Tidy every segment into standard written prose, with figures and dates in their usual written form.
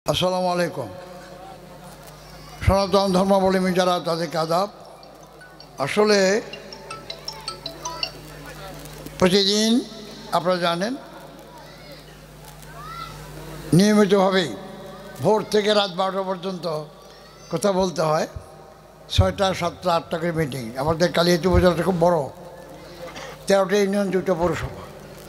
আসসালামু আলাইকুম। সনাতন ধর্মাবলম্বী যারা তাদেরকে আদাব। আসলে প্রতিদিন আপনারা জানেন নিয়মিতভাবেই ভোর থেকে রাত 12টা পর্যন্ত কথা বলতে হয়। 6টা 7টা 8টা করে মিটিং। আমাদের কালিয়াচক উপজেলাটা খুব বড়, 13টা ইউনিয়ন, 2টা পৌরসভা।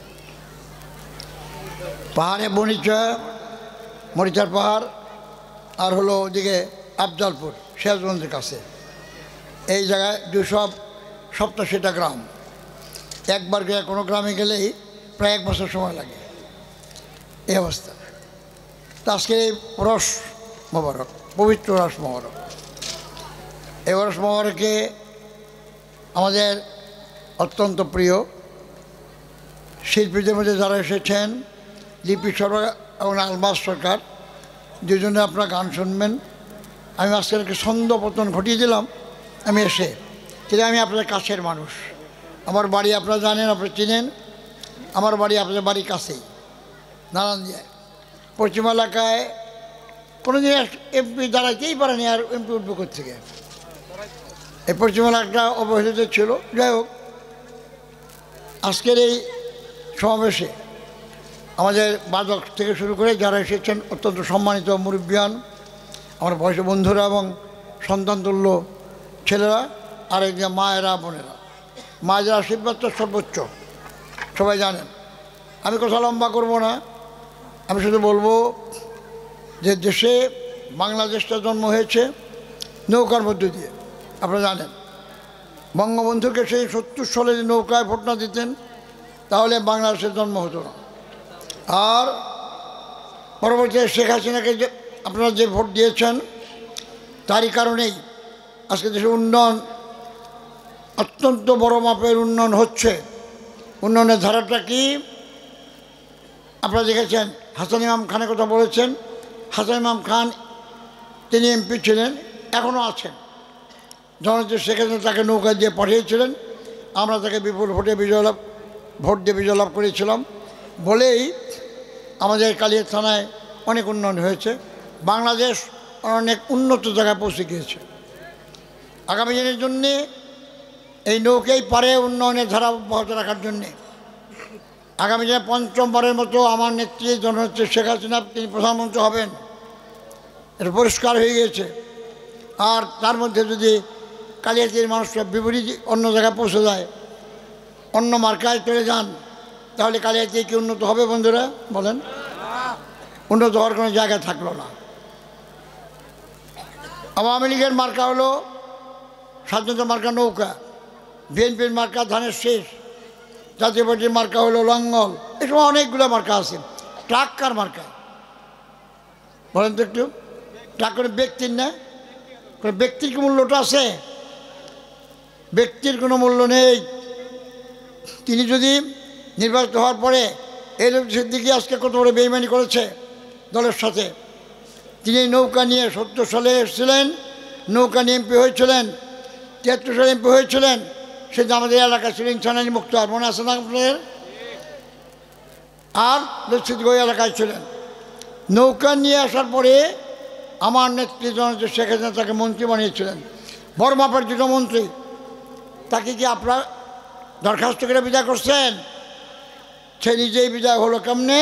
পাহাড়ে মরিচার পাহাড় আর হলো ওদিকে আফজালপুর সিরাজগঞ্জের কাছে, এই জায়গায় 287টা গ্রাম। একবার গিয়ে কোনো গ্রামে গেলেই প্রায় 1 বছর সময় লাগে, এই অবস্থা। তো আজকে এই রস মোবারক, পবিত্র রস মোবারক, এই রস মোবারকে আমাদের অত্যন্ত প্রিয় শিল্পীদের মধ্যে যারা এসেছেন, লিপি সরকার এবং আলমাস সরকার, দুজনে আপনারা গান শুনবেন। আমি আজকে ছন্দ পতন ঘটিয়ে দিলাম আমি এসে, কিন্তু আমি আপনাদের কাছের মানুষ। আমার বাড়ি আপনারা জানেন, আপনারা চিনেন, আমার বাড়ি আপনাদের বাড়ির কাছেই, নারায়ণদিয়ায়। পশ্চিম এলাকায় কোনো দিন এমপি দাঁড়াইতেই পারেনি, আর এমপি উঠবে থেকে। এই পশ্চিম এলাকাটা অবহেলিত ছিল। যাই হোক, আজকের এই সমাবেশে আমাদের বাদক থেকে শুরু করে যারা এসেছেন অত্যন্ত সম্মানিত মুরব্বিয়ান, আমার বয়সী বন্ধুরা এবং সন্তানতুল্য ছেলেরা, আর একজন মায়েরা, বোনেরা। মায়েদের আশীর্বাদ তো সর্বোচ্চ, সবাই জানেন। আমি কথা লম্বা করব না, আমি শুধু বলবো যে দেশে বাংলাদেশটা জন্ম হয়েছে নৌকার মধ্য দিয়ে। আপনারা জানেন বঙ্গবন্ধুকে সেই 70 সালে যে নৌকায় ভোট না দিতেন তাহলে বাংলাদেশের জন্ম হতো না। আর পরবর্তীতে শেখ হাসিনাকে যে আপনারা যে ভোট দিয়েছেন তারই কারণেই আজকে দেশের উন্নয়ন, অত্যন্ত বড় মাপের উন্নয়ন হচ্ছে। উন্নয়নের ধারাটা কি আপনারা দেখেছেন। হাসান ইমাম খানের কথা বলেছেন। হাসান ইমাম খান তিনি এমপি ছিলেন, এখনও আছেন। জননেত্রী শেখ হাসিনা তাকে নৌকা দিয়ে পাঠিয়েছিলেন, আমরা তাকে বিপুল ভোট দিয়ে বিজয় লাভ করেছিলাম বলেই আমাদের কালিয়া থানায় অনেক উন্নয়ন হয়েছে। বাংলাদেশ অনেক উন্নত জায়গায় পৌঁছে গিয়েছে। আগামী দিনের জন্যে এই নৌকাই পারে উন্নয়নের ধারা অব্যাহত রাখার জন্যে। আগামী দিনে 5মবারের মতো আমার নেত্রী জননেত্রী শেখ হাসিনা তিনি প্রধানমন্ত্রী হবেন, এটা পরিষ্কার হয়ে গিয়েছে। আর তার মধ্যে যদি কালিয়াতির মানুষরা বিপরীত অন্য জায়গায় পৌঁছে যায়, অন্য মার্কায় চলে যান, তাহলে কালিয়াতি কি উন্নত হবে বন্ধুরা? বলেন, উন্নত হওয়ার কোনো জায়গা থাকলো না। আওয়ামী লীগের মার্কা হলো স্বাধীনতা মার্কা নৌকা, বিএনপির মার্কা ধানের শীষ, জাতীয় পার্টির মার্কা হলো লঙ্গল। এসব অনেকগুলো মার্কা আছে। ট্রাক কার মার্কা বলেন তো একটু? ট্রাক করে ব্যক্তির না, কোনো ব্যক্তির কি মূল্যটা আছে? ব্যক্তির কোনো মূল্য নেই। তিনি যদি নির্বাচিত হওয়ার পরে এই লোকের দিকে আজকে কত বড় বেইমানি করেছে দলের সাথে। তিনি নৌকা নিয়ে 70 সালে এসেছিলেন, নৌকা নিয়ে এমপি হয়েছিলেন, 73 সালে এমপি হয়েছিলেন। সে যে আমাদের এলাকা ছিল ইনসানানি মুক্ত, আর মনে আছে না আপনাদের? আর লক্ষিত ওই এলাকায় ছিলেন। নৌকা নিয়ে আসার পরে আমার নেত্রী জননেত্রী শেখ হাসিনা তাকে মন্ত্রী বানিয়েছিলেন, বড় মাপের 2টা মন্ত্রী। তাকে কি আপনারা দরখাস্ত করে বিদায় করছেন? সে নিজেই বিদায় হলো কেমনে?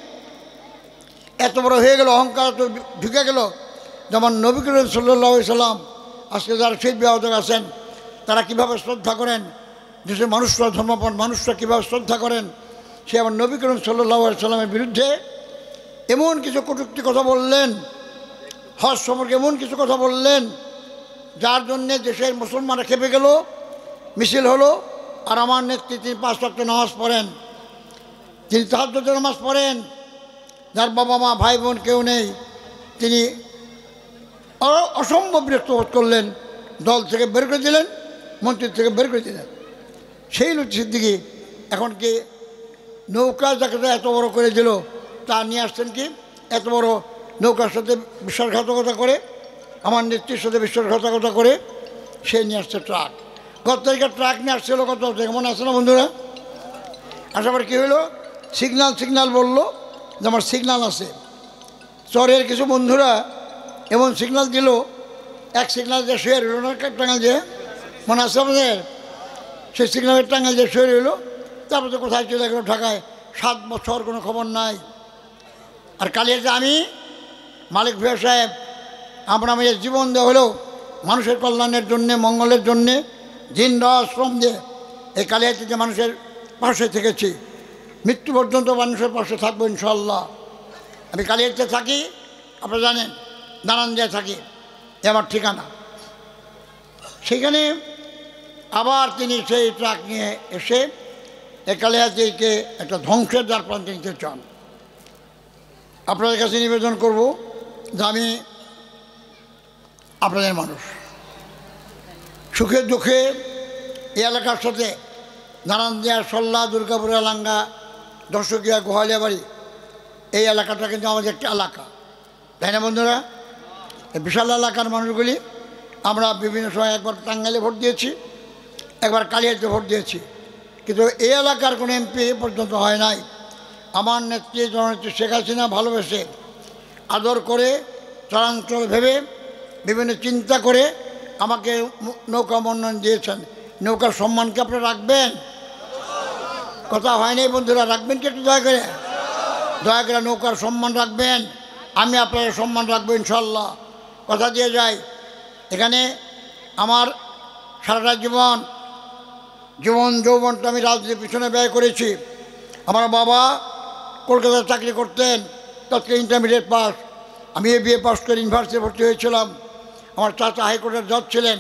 এত বড় হয়ে গেল, অহংকার তো ঢুকে গেল। যেমন নবী করিম সাল্লাল্লাহু আলাইহি সাল্লাম, আজকে যারা শহীদ বিভাজক আছেন তারা কীভাবে শ্রদ্ধা করেন, দেশের মানুষরা, ধর্মপ্রাণ মানুষরা কীভাবে শ্রদ্ধা করেন, সে আবার নবী করিম সাল্লাল্লাহু আলাইহি সাল্লামের বিরুদ্ধে এমন কিছু কটূক্তি কথা বললেন, হজ সম্পর্কে এমন কিছু কথা বললেন, যার জন্যে দেশের মুসলমানরা খেপে গেল, মিছিল হলো। আর আমার নেত্রী তিনি 5 ওয়াক্ত নামাজ পড়েন, তিনি তাহাজ্জুদের নামাজ পড়েন, যার বাবা মা ভাই বোন কেউ নেই। তিনি অসম্ভব বিরক্ত বোধ করলেন, দল থেকে বের করে দিলেন, মন্ত্রী থেকে বের করে দিলেন। সেই লুচি সিদ্দিকি এখন কি নৌকা যাকে এত বড় করে দিল তা নিয়ে আসছেন কি? এত বড় নৌকার সাথে বিশ্বাসঘাতকতা করে, আমার নেত্রীর সাথে বিশ্বাসঘাতকতা করে সে নিয়ে আসছে ট্রাক। গত তারিখে ট্রাক নিয়ে আসছিল কত থেকে মনে আছে না বন্ধুরা? আসার পর কী হইলো? সিগনাল বললো যে আমার সিগনাল আছে। চরের কিছু বন্ধুরা এমন সিগন্যাল দিল, এক সিগন্যাল যে শুয়ে রইল না, টাঙ্গাল যে মনে আছে আমাদের, সেই সিগন্যালের টাঙ্গাল যে শুয়ে রইল, তারপর তো কোথায় চলে গেল ঢাকায়, 7 বছর কোনো খবর নাই। আর কালিয়াতে আমি মালিক ভূঁইয়া সাহেব আমরা আমাদের জীবন দেওয়া হলেও মানুষের কল্যাণের জন্যে, মঙ্গলের জন্যে দিন রাত শ্রম দিয়ে এই কালিয়াতিতে মানুষের পাশে থেকেছি, মৃত্যু পর্যন্ত মানুষের পাশে থাকবো ইনশাল্লাহ। আমি কালিয়াতে থাকি, আপনারা জানেন, নারায়ণদিয়ায় থাকি, এ আমার ঠিকানা। সেখানে আবার তিনি সেই ট্রাক নিয়ে এসে এই কালিয়াতিকে একটা ধ্বংসের দ্বার প্রান্তে নিতে চান। আপনাদের কাছে নিবেদন করব যে আমি আপনাদের মানুষ, সুখে দুঃখে এই এলাকার সাথে নারায়ণদিয়া, সল্লা, দুর্গাপুর, লাঙ্গা, দর্শকিয়া, গোহালিয়া বাড়ি, এই এলাকাটা কিন্তু আমাদের একটা এলাকা, তাই না বন্ধুরা? এই বিশাল এলাকার মানুষগুলি আমরা বিভিন্ন সময় একবার টাঙ্গাইলে ভোট দিয়েছি, একবার কালিয়াতে ভোট দিয়েছি, কিন্তু এই এলাকার কোনো এমপি পর্যন্ত হয় নাই। আমার নেত্রী জননেত্রী শেখ হাসিনা ভালোবেসে, আদর করে, চরাঞ্চল ভেবে, বিভিন্ন চিন্তা করে আমাকে নৌকা মনোনয়ন দিয়েছেন। নৌকার সম্মানকে আপনারা রাখবেন? কথা হয় নাই বন্ধুরা, রাখবেন কি একটু দয়া করে? দয়া করে নৌকার সম্মান রাখবেন, আমি আপনাদের সম্মান রাখবো ইনশাল্লাহ, কথা দিয়ে যাই। এখানে আমার সারাটা জীবন যৌবনটা আমি রাজনীতির পিছনে ব্যয় করেছি। আমার বাবা কলকাতায় চাকরি করতেন, তৎকালীন ইন্টারমিডিয়েট পাস, আমি বিএ পাস করে ইউনিভার্সিটি ভর্তি হয়েছিলাম। আমার চাচা হাইকোর্টের জজ ছিলেন।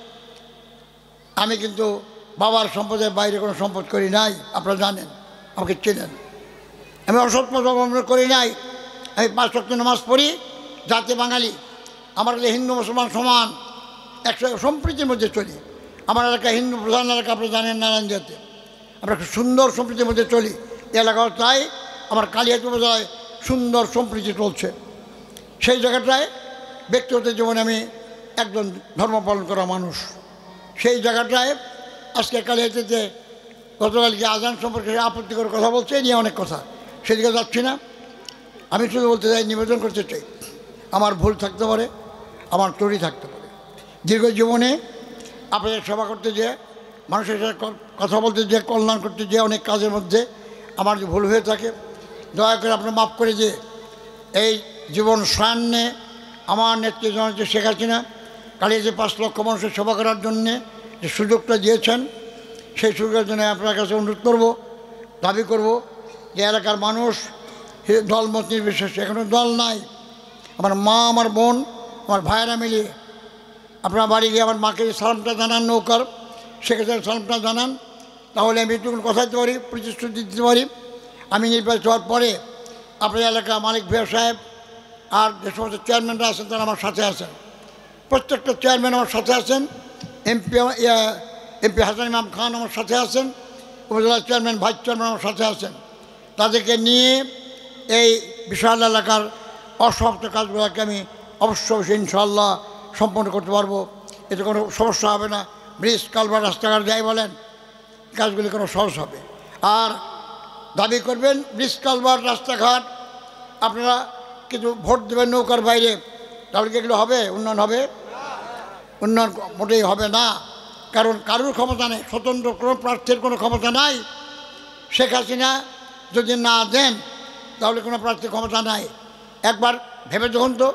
আমি কিন্তু বাবার সম্পদের বাইরে কোনো সম্পদ করি নাই, আপনারা জানেন, আমাকে চেনেন। আমি অসৎ পথ অবলম্বন করি নাই। আমি 5 ওয়াক্ত নামাজ পড়ি, জাতি বাঙালি, আমার কাছে হিন্দু মুসলমান সমান, একসাথে সম্প্রীতির মধ্যে চলি। আমার এলাকা হিন্দু প্রধান এলাকা, আপনারা জানেন, নারায়ণদিয়াতে আমরা খুব সুন্দর সম্প্রীতির মধ্যে চলি। এই এলাকাও তাই, আমার কালিয়াতি উপজেলায় সুন্দর সম্প্রীতি চলছে। সেই জায়গাটায় ব্যক্তিগত জীবনে আমি একজন ধর্ম পালন করা মানুষ। সেই জায়গাটায় আজকে কালিয়াতিতে গতকালকে আজান সম্পর্কে আপত্তিকর কথা বলছে, এই নিয়ে অনেক কথা, সেদিকে যাচ্ছি না। আমি শুধু বলতে চাই, নিবেদন করতে চাই, আমার ভুল থাকতে পারে, আমার ত্রুটি থাকতে পারে। দীর্ঘ জীবনে আপনাদের সেবা করতে যেয়ে, মানুষের সাথে কথা বলতে যেয়ে, কল্যাণ করতে যেয়ে অনেক কাজের মধ্যে আমার যে ভুল হয়ে থাকে, দয়া করে আপনার মাফ করে দিয়ে এই জীবন সায়ান্নে আমার নেত্রী জননেত্রী শেখ হাসিনা কালিয়াতে 5 লক্ষ মানুষের সেবা করার জন্যে যে সুযোগটা দিয়েছেন, সেই সুযোগের জন্য আপনার কাছে অনুরোধ করব, দাবি করব যে এলাকার মানুষ দলমত নির্বিশেষে, এখনও দল নাই, আমার মা, আমার বোন, আমার ভাইয়েরা মিলিয়ে আপনার বাড়ি গিয়ে আমার মাকে সালামটা জানান, নৌকার সেক্ষেত্রে সালামটা জানান, তাহলে আমি একটু কথা দিতে পারি, প্রতিশ্রুতি দিতে পারি। আমি নির্বাচিত হওয়ার পরে আপনার এলাকা মালিক ভূঁইয়া সাহেব আর যে সমস্ত চেয়ারম্যানরা আছেন তারা আমার সাথে আছেন, প্রত্যেকটা চেয়ারম্যান আমার সাথে আছেন, এমপি হাসান ইমাম খান আমার সাথে আছেন, উপজেলা চেয়ারম্যান, ভাইস চেয়ারম্যান আমার সাথে আছেন। তাদেরকে নিয়ে এই বিশাল এলাকার অসমাপ্ত কাজগুলোকে আমি অবশ্যই ইনশাআল্লাহ সম্পন্ন করতে পারবো, এতে কোনো সমস্যা হবে না। ব্রিজ, কালভার্ট, রাস্তাঘাট যাই বলেন, কাজগুলি কোনো সহজ হবে। আর দাবি করবেন ব্রিজ, কালভার্ট, রাস্তাঘাট আপনারা কিন্তু ভোট দেবেন নৌকার বাইরে, তাহলে কি এগুলো হবে? উন্নয়ন হবে? উন্নয়ন মোটেই হবে না, কারণ কারোর ক্ষমতা নেই, স্বতন্ত্র কোনো প্রার্থীর কোনো ক্ষমতা নাই। শেখ হাসিনা যদি না দেন তাহলে কোনো প্রার্থীর ক্ষমতা নাই। একবার ভেবে দেখুন তো,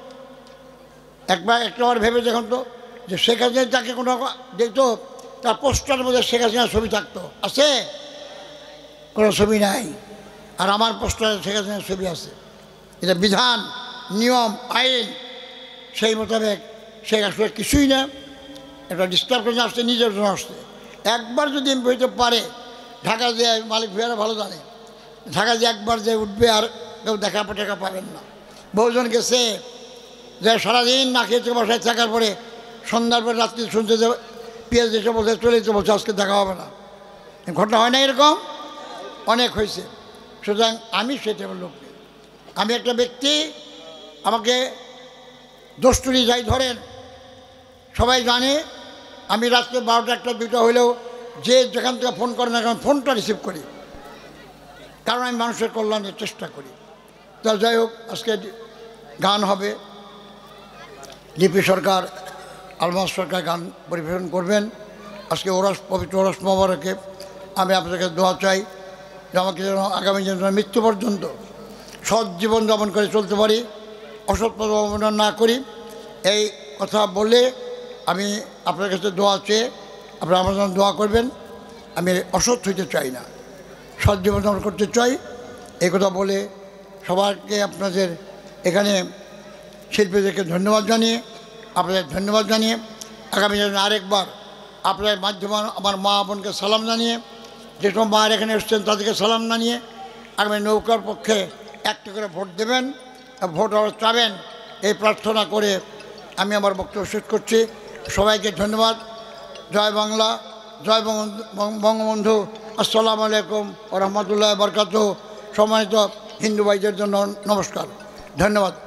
একটাবার ভেবে দেখুন তো, যে শেখ হাসিনা যাকে কোনো দেখতো তার পোস্টারের মধ্যে শেখ হাসিনার ছবি থাকতো, আছে? কোনো ছবি নাই। আর আমার পোস্টারে শেখ হাসিনার ছবি আছে। এটা বিধান, নিয়ম, আইন, সেই মোতাবেক শেখ আসলে কিছুই না, একটা ডিস্টার্ব করে আসছে, নিজের জন্য আসছে। একবার যদি এমপি হইতে পারে, ঢাকা যে মালিক ভূঁইয়ারা ভালো জানে, ঢাকা যে একবার যে উঠবে আর কেউ দেখা টেকা পাবেন না। বহুজন গেছে যে সারাদিন না খেয়ে বসায় থাকার পরে সন্ধ্যার পরে রাত্রি শুনতে যে পেঁয়াজ এসে বলতে চলে যেতে বলছে আজকে দেখা হবে না। ঘটনা হয় না এরকম? অনেক হয়েছে। সুতরাং আমি সেটা লোক নেই। আমি একটা ব্যক্তি, আমাকে দস্তুরি যাই ধরেন, সবাই জানে আমি রাত্রে 12টা 1টা 2টা হলেও যে যেখান থেকে ফোন করে না কেন ফোনটা রিসিভ করি, কারণ আমি মানুষের কল্যাণের চেষ্টা করি। তা যাই হোক, আজকে গান হবে। লিপি সরকার, আলমাস সরকার গান পরিবেশন করবেন। আজকে পবিত্র ওরস মোবারকে আমি আপনাদেরকে দোয়া চাই যে আমাকে যেন আগামী দিনে মৃত্যু পর্যন্ত সৎ জীবন যাপন করে চলতে পারি, অসৎ পথ অবলম্বন না করি। এই কথা বলে আমি আপনার কাছে দোয়া চেয়ে আপনারা আমার জন্য দোয়া করবেন। আমি অসৎ হইতে চাই না, সৎ জীবন যাপন করতে চাই। এই কথা বলে সবাইকে আপনাদের এখানে শিল্পীদেরকে ধন্যবাদ জানিয়ে, আপনাদের ধন্যবাদ জানিয়ে আগামী দিনে আরেকবার আপনাদের মাধ্যমে আমার মা বোনকে সালাম জানিয়ে, যেসব মায়ের এখানে এসছেন তাদেরকে সালাম জানিয়ে আগামী নৌকার পক্ষে একটা করে ভোট দেবেন, ভোট চাবেন, এই প্রার্থনা করে আমি আমার বক্তব্য শেষ করছি। সবাইকে ধন্যবাদ। জয় বাংলা, জয় বঙ্গবন্ধু। আসসালামু আলাইকুম ওয়া রাহমাতুল্লাহি ওয়া বারাকাতুহু। সম্মানিত হিন্দু ভাইদের জন্য নমস্কার, ধন্যবাদ।